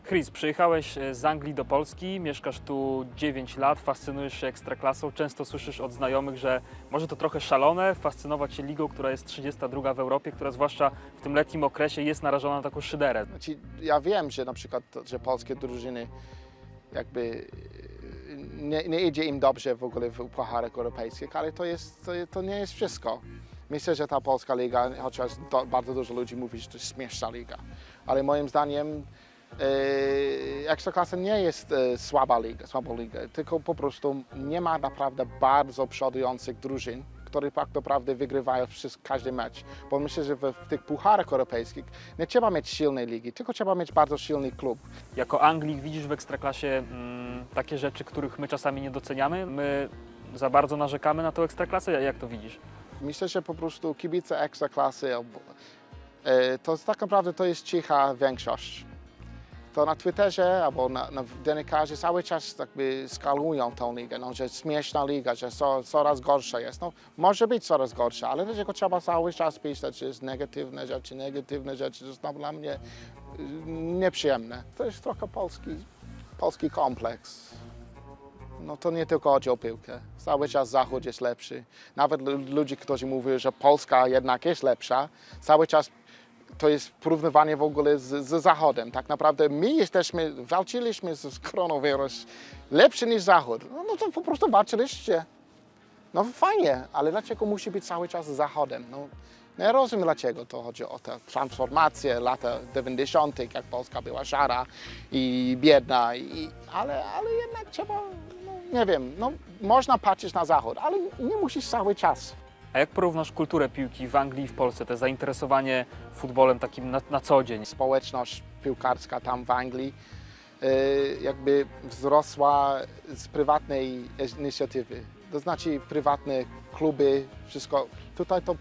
Chris, przyjechałeś z Anglii do Polski, mieszkasz tu 9 lat, fascynujesz się ekstraklasą. Często słyszysz od znajomych, że może to trochę szalone, fascynować się ligą, która jest 32 w Europie, która zwłaszcza w tym letnim okresie jest narażona na taką szyderę. Znaczy, ja wiem, że na przykład, że polskie drużyny jakby nie idzie im dobrze w ogóle w pucharach europejskich, ale to nie jest wszystko. Myślę, że ta polska liga, chociaż bardzo dużo ludzi mówi, że to jest śmieszna liga, ale moim zdaniem Ekstraklasa nie jest słabą ligą, tylko po prostu nie ma naprawdę bardzo przodujących drużyn, które tak naprawdę wygrywają każdy mecz. Bo myślę, że w tych pucharach europejskich nie trzeba mieć silnej ligi, tylko trzeba mieć bardzo silny klub. Jako Anglik widzisz w Ekstraklasie takie rzeczy, których my czasami nie doceniamy? My za bardzo narzekamy na tę Ekstraklasę? Jak to widzisz? Myślę, że po prostu kibice Ekstraklasy to tak naprawdę to jest cicha większość. To na Twitterze albo na dziennikarze cały czas jakby skalują tą ligę, no, że śmieszna liga, że coraz gorsza jest. No, może być coraz gorsza, ale dlaczego trzeba cały czas pisać, że jest negatywne rzeczy, to jest dla mnie nieprzyjemne. To jest trochę polski kompleks. No to nie tylko chodzi o piłkę. Cały czas Zachód jest lepszy. Nawet ludzie, którzy mówią, że Polska jednak jest lepsza, cały czas to jest porównywanie w ogóle z Zachodem. Tak naprawdę my walczyliśmy z koronawirus lepszy niż Zachód. No to po prostu walczyliście. No fajnie, ale dlaczego musi być cały czas z Zachodem? No, nie rozumiem, dlaczego to chodzi o tę transformację lata 90., jak Polska była szara i biedna, ale jednak trzeba, no, nie wiem, no, można patrzeć na Zachód, ale nie musisz cały czas. A jak porównasz kulturę piłki w Anglii i w Polsce, te zainteresowanie futbolem takim na co dzień? Społeczność piłkarska tam w Anglii jakby wzrosła z prywatnej inicjatywy. To znaczy prywatne kluby, wszystko. Tutaj to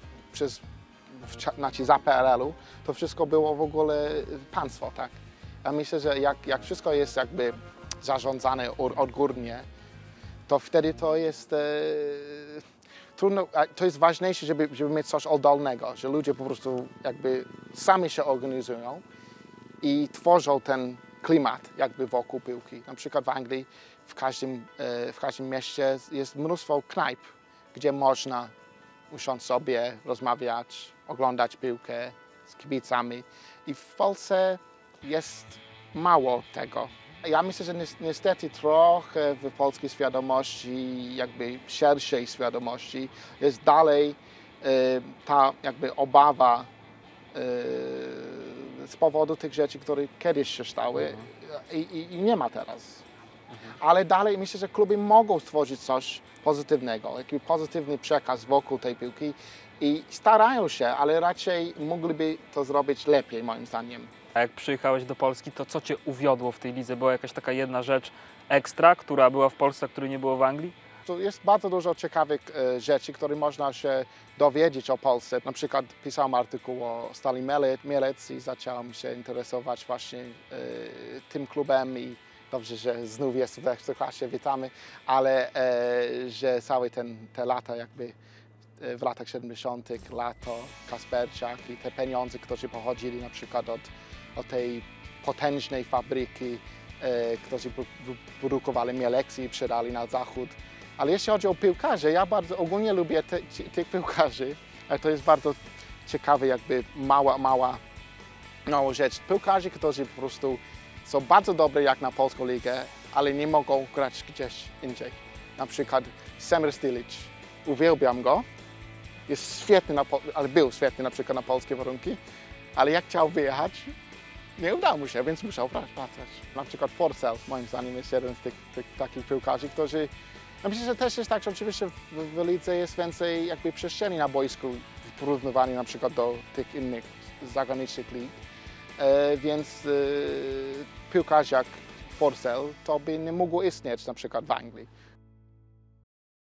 znaczy za PRL-u to wszystko było w ogóle państwo, tak? Ja myślę, że jak wszystko jest jakby zarządzane odgórnie, to wtedy to jest trudno, to jest ważniejsze, żeby mieć coś oddolnego, że ludzie po prostu jakby sami się organizują i tworzą ten klimat jakby wokół piłki. Na przykład w Anglii w każdym mieście jest mnóstwo knajp, gdzie można usiąść sobie, rozmawiać, oglądać piłkę z kibicami. I w Polsce jest mało tego. Ja myślę, że niestety trochę w polskiej świadomości, jakby szerszej świadomości, jest dalej ta jakby obawa z powodu tych rzeczy, które kiedyś się stały i nie ma teraz. Ale dalej myślę, że kluby mogą stworzyć coś pozytywnego, jakiś pozytywny przekaz wokół tej piłki i starają się, ale raczej mogliby to zrobić lepiej, moim zdaniem. A jak przyjechałeś do Polski, to co Cię uwiodło w tej lidze? Była jakaś taka jedna rzecz ekstra, która była w Polsce, a której nie było w Anglii? To jest bardzo dużo ciekawych rzeczy, które można się dowiedzieć o Polsce. Na przykład pisałem artykuł o Stali Mielec i zacząłem się interesować właśnie tym klubem i dobrze, że znów jest w Ekstraklasie, witamy, ale że całe te lata jakby w latach 70. lato Kasperczak i te pieniądze, które pochodzili na przykład od tej potężnej fabryki, którzy produkowali Mieleksy i sprzedali na Zachód. Ale jeśli chodzi o piłkarzy, ja bardzo ogólnie lubię tych piłkarzy, ale to jest bardzo ciekawe, jakby mała rzecz. Piłkarzy, którzy po prostu są bardzo dobrzy jak na polską ligę, ale nie mogą grać gdzieś indziej. Na przykład Semir Stilic, uwielbiam go, jest świetny, ale był świetny na przykład na polskie warunki, ale jak chciał wyjechać, nie udało mu się, więc musiał pracować. Na przykład Forsell, moim zdaniem, jest jeden z tych takich piłkarzy, którzy... Ja myślę, że też jest tak, że oczywiście w lidze jest więcej jakby przestrzeni na boisku w porównywaniu na przykład do tych innych zagranicznych lig, więc piłkarz jak Forsell to by nie mógł istnieć na przykład w Anglii.